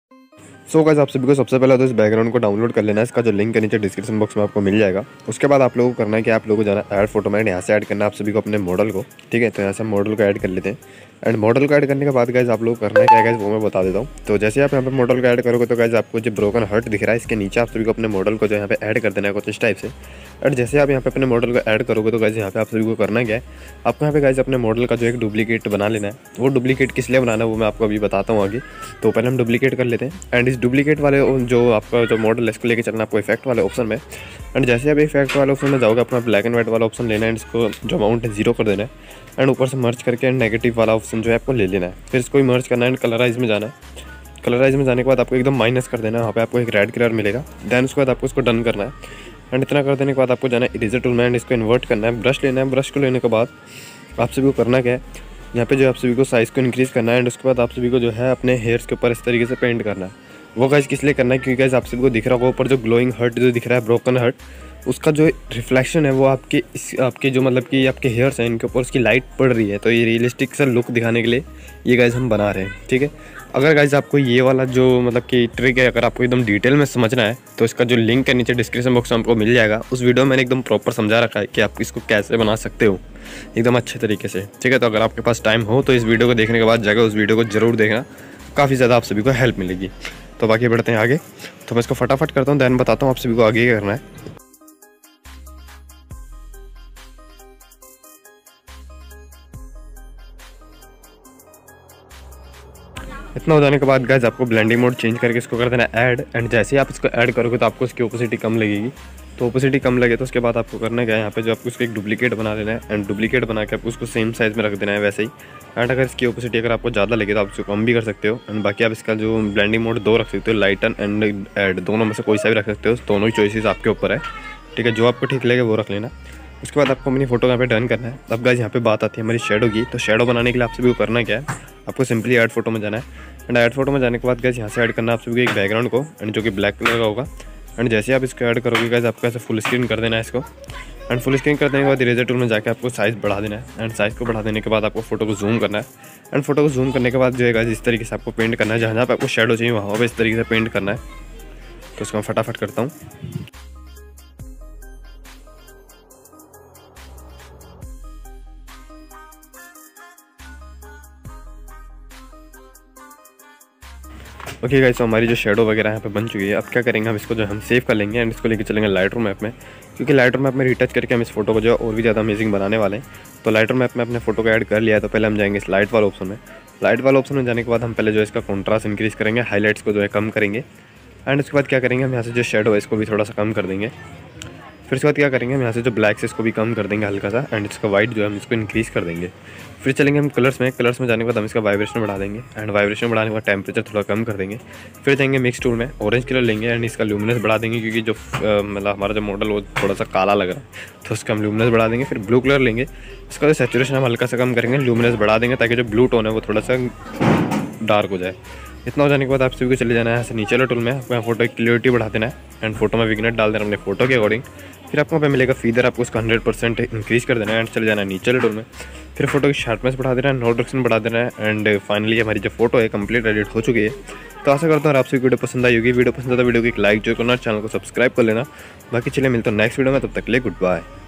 So guys, आप सभी को सबसे पहले तो इस बैकग्राउंड को डाउनलोड कर लेना है। इसका जो लिंक है नीचे डिस्क्रिप्शन बॉक्स में आपको मिल जाएगा। उसके बाद आप लोगों को करना है कि आप लोगों को जाना ऐड फोटो में, यहाँ से ऐड करना है आप सभी को अपने मॉडल को। ठीक है, तो यहाँ से मॉडल को ऐड कर लेते हैं। एंड मॉडल को ऐड करने के बाद गाइस आप लोग को करना है क्या गाइस, वो मैं बता देता हूँ। तो जैसे आप यहाँ पे मॉडल को ऐड करोगे तो गाइस आपको जो ब्रोकन हर्ट दिख रहा है, इसके नीचे आप सभी को अपने मॉडल को जो यहाँ पे ऐड कर देना है कुछ इस टाइप से। एंड जैसे आप यहाँ पे अपने मॉडल को ऐड करोगे तो गाइस यहाँ पे आप सभी को करना क्या है, आपको यहाँ पे गाइस अपने मॉडल का जो एक डुप्लीकेट बना लेना है। वो डुप्लीकेट किस लिए बनाना है वो मैं आपको अभी बताता हूँ आगे। तो पहले हम डुप्लीकेट कर लेते हैं। एंड इस डुप्लीकेट वाले जो आपका जो मॉडल है इसको लेके चलना आपको इफेक्ट वाले ऑप्शन में। एंड जैसे आप इफेक्ट वाले ऑप्शन में जाओगे, अपना ब्लैक एंड व्हाइट वाला ऑप्शन लेना है। एंड इसको जो अमाउंट है 0 कर देना है। एंड ऊपर से मर्ज करके एंड नेगेटिव वाला ऑप्शन जो है आपको ले लेना है। फिर इसको मर्ज करना है एंड कलराइज में जाना है। कलराइज में जाने के बाद आपको एकदम माइनस कर देना है, वहाँ पे आपको एक रेड कलर मिलेगा। देन उसके बाद आपको इसको डन करना है। एंड इतना कर देने के बाद आपको जाना है इरेजर टूल में एंड इसको इन्वर्ट करना है। ब्रश लेना है। ब्रश को लेने के बाद आप सभी को करना क्या है, यहाँ पे जो आप सभी को साइज़ को इंक्रीज़ करना है। एंड उसके बाद आप सभी को जो है अपने हेयर्स के ऊपर इस तरीके से पेंट करना है। वो गाइस किस लिए करना है, क्योंकि गाइस आप सभी को दिख रहा होगा ऊपर जो ग्लोइंग हर्ट जो दिख रहा है, ब्रोकन हर्ट, उसका जो रिफ्लेक्शन है वो आपके जो मतलब कि आपके हेयर्स हैं इनके ऊपर उसकी लाइट पड़ रही है। तो ये रियलिस्टिक सा लुक दिखाने के लिए ये गाइस हम बना रहे हैं। ठीक है, अगर गाइस आपको ये वाला जो मतलब कि ट्रिक है अगर आपको एकदम डिटेल में समझना है तो इसका जो लिंक है नीचे डिस्क्रिप्शन बॉक्स में आपको मिल जाएगा। उस वीडियो में मैंने एकदम प्रॉपर समझा रखा है कि आप इसको कैसे बना सकते हो एकदम अच्छे तरीके से। ठीक है, तो अगर आपके पास टाइम हो तो इस वीडियो को देखने के बाद जाकर उस वीडियो को ज़रूर देखना, काफ़ी ज़्यादा आप सभी को हेल्प मिलेगी। तो बाकी बढ़ते हैं आगे। तो मैं इसको फटाफट करता हूँ, दैन बताता हूँ आप सभी को आगे क्या करना है। इतना हो जाने के बाद गाइस आपको ब्लेंडिंग मोड चेंज करके इसको कर देना ऐड। एंड जैसे ही आप इसको ऐड करोगे तो आपको इसकी ओपेसिटी कम लगेगी। तो ओपेसिटी कम लगे तो उसके बाद आपको करना क्या है, यहाँ पे जो आपको उसको एक डुप्लीकेट बना लेना है। एंड डुप्लीकेट बना के आपको उसको सेम साइज़ में रख देना है वैसे ही। एंड अगर इसकी ओपेसिटी अगर आपको ज़्यादा लगे तो आप इसको कम भी कर सकते हो। एंड बाकी आप इसका जो ब्लेंडिंग मोड 2 रख सकते हो, लाइटन एंड ऐड, दोनों में से कोई सा भी रख सकते हो। दोनों ही चॉइसेस आपके ऊपर है। ठीक है, जो आपको ठीक लगे वो रख लेना। उसके बाद आपको अपनी फोटो यहाँ पे डन करना है। अब गाइस यहाँ पे बात आती है हमारी शेडो की। तो शेडो बनाने के लिए आप सभी को करना क्या है, आपको सिंपली ऐड फोटो में जाना है। एंड ऐड फोटो में जाने के बाद गाइस यहाँ से ऐड करना है आप सभी को एक बैकग्राउंड को, एंड जो कि ब्लैक कलर का होगा। एंड जैसे आप इसको ऐड करोगे गाइस आपको ऐसे फुल स्क्रीन कर देना है इसको। एंड फुल स्क्रीन कर देने के बाद इरेजर टूल में जाकर आपको साइज़ बढ़ा देना है। एंड साइज़ को बढ़ा देने के बाद आपको फोटो को जूम करना है। एंड फोटो को जूम करने के बाद जो है गाइस इस तरीके से आपको पेंट करना है। जहाँ जहाँ पे आपको शेडो चाहिए वहाँ पर इस तरीके से पेंट करना है। तो इसको मैं फटाफट करता हूँ। ओके गाइस, तो हमारी जो शेडो वगैरह यहाँ पे बन चुकी है। अब क्या करेंगे, हम इसको जो हम सेव कर लेंगे एंड इसको लेके चलेंगे लाइटरूम ऐप में, क्योंकि लाइटरूम ऐप में रिटच करके हम इस फोटो को जो है और भी ज़्यादा अमेजिंग बनाने वाले हैं। तो लाइटरूम ऐप में अपने फोटो को ऐड कर लिया है। तो पहले हम जाएंगे इस लाइट वाले ऑप्शन में। लाइट वाले ऑप्शन में जाने के बाद हम पहले जो इसका कॉन्ट्रास्ट इंक्रीज़ करेंगे, हाईलाइट्स को जो है कम करेंगे। एंड उसके बाद क्या करेंगे, हम यहाँ से जो शेडो है इसको भी थोड़ा सा कम कर देंगे। फिर उसके बाद क्या करेंगे, हम यहाँ से जो ब्लैक है इसको भी कम कर देंगे हल्का सा। एंड इसका वाइट जो है हम इसको इंक्रीज़ कर देंगे। फिर चलेंगे हम कलर्स में। कलर्स में जाने के बाद हम इसका वाइब्रेशन बढ़ा देंगे। एंड वाइब्रेशन बढ़ाने के बाद टेम्परेचर थोड़ा कम कर देंगे। फिर जाएंगे मिक्स टूल में, ऑरेंज कलर लेंगे एंड इसका ल्यूमिनेंस बढ़ा देंगे, क्योंकि जो मतलब हमारा जो मॉडल वो थोड़ा सा काला लग रहा है तो उसका हम ल्यूमिनेंस बढ़ा देंगे। फिर ब्लू कलर लेंगे, इसका जो सैचुरेशन हम हल्का सा कम करेंगे, ल्यूमिनेंस बढ़ा देंगे ताकि जो ब्लू टोन है वो थोड़ा सा डार्क हो जाए। इतना हो जाने के बाद आप सभी को चले जाना है ऐसे नीचे वाले टूल में, आपको फोटो की क्लियरिटी बढ़ा देना है। एंड फोटो में विग्नेट डाल देना अपने फोटो के अकॉर्डिंग। फिर आपको पे मिलेगा फीदर, आपको उसका 100% इंक्रीज़ कर देना है। एंड चले जाना है नीचे वाले टूल में। फिर फोटो की शार्पनेस बढ़ा देना है, नो डायरेक्शन बढ़ा देना है। एंड फाइनली हमारी जो फोटो है कंप्लीट एडिट हो चुकी है। तो आशा करता हूँ आपसे वीडियो पसंद आई होगी। वीडियो पसंद आता वीडियो को एक लाइक जो करना, चैनल को सब्सक्राइब कर लेना। बाकी चलिए मिलता हूँ नेक्स्ट वीडियो में, तब तक के लिए गुड बाय।